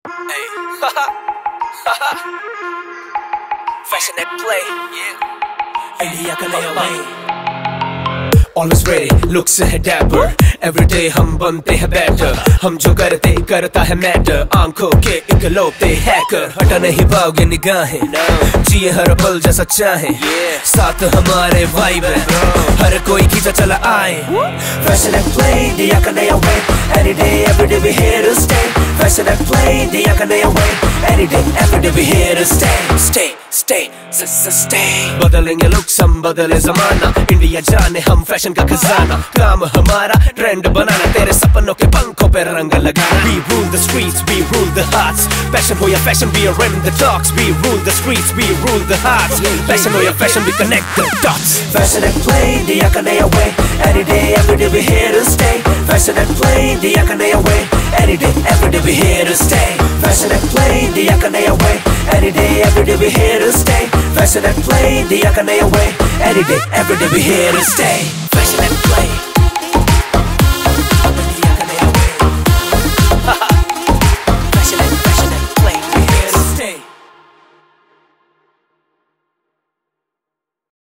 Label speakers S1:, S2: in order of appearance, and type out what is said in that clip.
S1: Hey. Fashion at play. Yeah. India ka naya way. Always ready, looks है dapper. Every day हम बनते हैं better. हम जो करते करता है matter. आंखों के इकलौते hacker. हटा नहीं पाओगे निगाहें. जिए हर पल जैसा चाहे. साथ हमारे vibe है. हर कोई खींचा चला आए. Fashion and play, India का नया way. Any day, every day we here to stay. Fashion and play, India का नया way. Any day, every day we here to stay. Stay, stay. बदलेंगे looks हम बदले ज़माना. इंडिया जाने हम fashion का खजाना. काम हमारा ट्रेंड बनाना. तेरे सपनों के पंखों पे रंग लगाना. We rule the streets, we rule the hearts. Passion हो या fashion, we are in the talks. We rule the streets, we rule the hearts. Passion हो या fashion, we connect the dots. Fashion and play, India का नया way. Any day, every day we here to stay. Fashion and play, India का नया way. Any day, every day we here to stay. Fashion and play, India का नया way. Any day, every day we here to stay. Fashion and play, India का नया way. Any day, every day we here to stay. Fashion and play.